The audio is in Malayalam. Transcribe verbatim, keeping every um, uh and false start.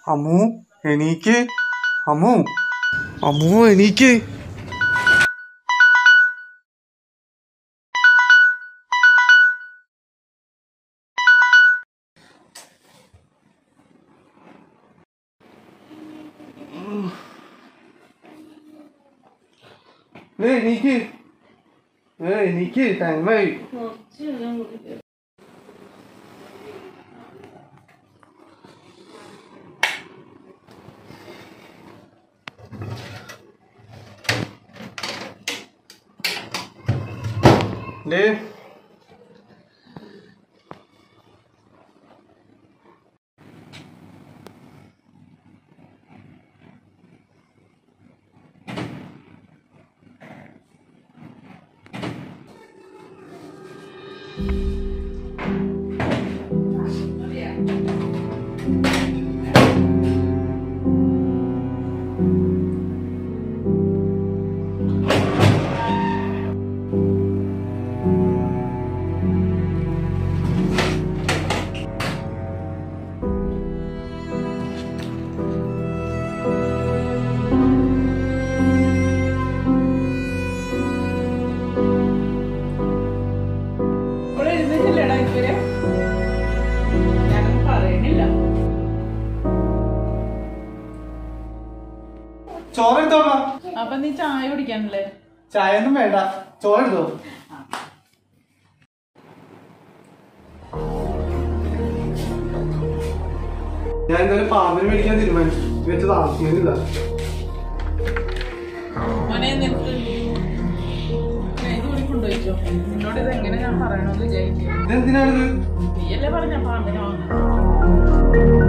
അമ്മു എണീക്ക്, അമ്മു അമ്മു എണീക്ക്. എണീക്ക് എണീക്ക്, ടൈമായി. ഡേ ചോറ് എടുത്തോ. അപ്പൊ നീ ചായ കുടിക്കാനല്ലേ? ചായ ഒന്നും വേണ്ട, ചോറ് എടുത്തോ. ഞാൻ എന്തായാലും പാമ്പിന് മേടിക്കാൻ തീരുമാനിച്ചു. വെച്ച് താമസിക്കുന്നില്ല. എന്നോട് ഇത് എങ്ങനെ ഞാൻ പറയണമെന്ന് വിചാരിക്കും. ഇതെന്തിനാണിത്? നീയല്ലേ പറഞ്ഞ പാമ്പിനെ വാങ്ങാൻ.